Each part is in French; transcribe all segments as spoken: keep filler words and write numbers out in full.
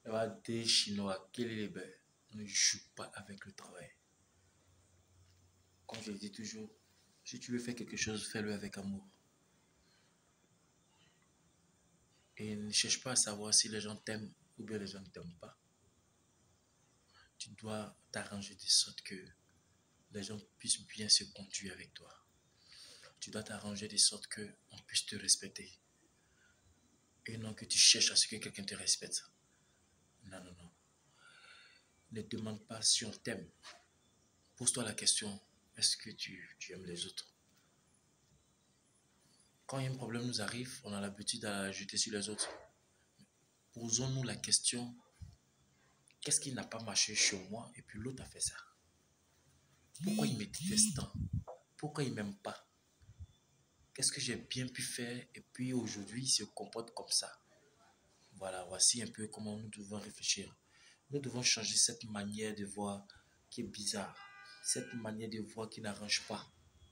Il y a des Chinois, quel est le beurre? Ne joue pas avec le travail. Comme je le dis toujours, si tu veux faire quelque chose, fais-le avec amour. Et ne cherche pas à savoir si les gens t'aiment ou bien les gens ne t'aiment pas. Tu dois t'arranger de sorte que les gens puissent bien se conduire avec toi. Tu dois t'arranger de sorte qu'on puisse te respecter. Et non que tu cherches à ce que quelqu'un te respecte. Non, non, non. Ne demande pas si on t'aime. Pose-toi la question, est-ce que tu, tu aimes les autres? Quand un problème nous arrive, on a l'habitude à jeter sur les autres. Posons-nous la question, qu'est-ce qui n'a pas marché chez moi et puis l'autre a fait ça? Pourquoi il me déteste tant? Pourquoi il ne m'aime pas? Qu'est-ce que j'ai bien pu faire et puis aujourd'hui il se comporte comme ça? Voilà, voici un peu comment nous devons réfléchir. Nous devons changer cette manière de voir qui est bizarre, cette manière de voir qui n'arrange pas.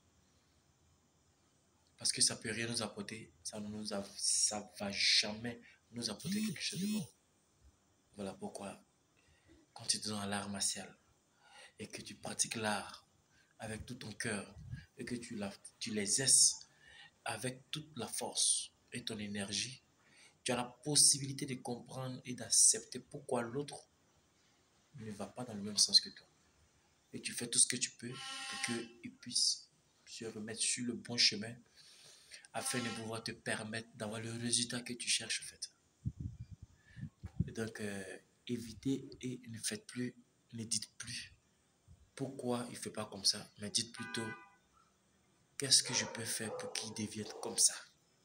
Parce que ça ne peut rien nous apporter, ça ne nous a, ça va jamais nous apporter quelque chose de bon. Voilà pourquoi, quand tu es dans l'art martial et que tu pratiques l'art avec tout ton cœur et que tu, la, tu l'exerces avec toute la force et ton énergie, tu as la possibilité de comprendre et d'accepter pourquoi l'autre ne va pas dans le même sens que toi. Et tu fais tout ce que tu peux pour qu'il puisse se remettre sur le bon chemin afin de pouvoir te permettre d'avoir le résultat que tu cherches en fait. Et donc, euh, évitez et ne faites plus, ne dites plus pourquoi il ne fait pas comme ça, mais dites plutôt qu'est-ce que je peux faire pour qu'il devienne comme ça.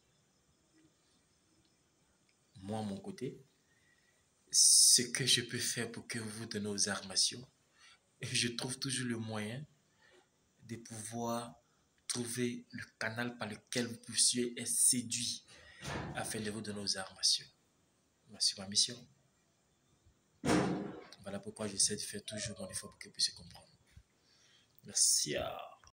Moi, à mon côté, ce que je peux faire pour que vous donnez aux arts martiaux, je trouve toujours le moyen de pouvoir trouver le canal par lequel vous puissiez être séduit afin de vous donner aux arts martiaux. Voici ma mission. Voilà pourquoi j'essaie de faire toujours mon effort pour que vous puissiez comprendre. Merci.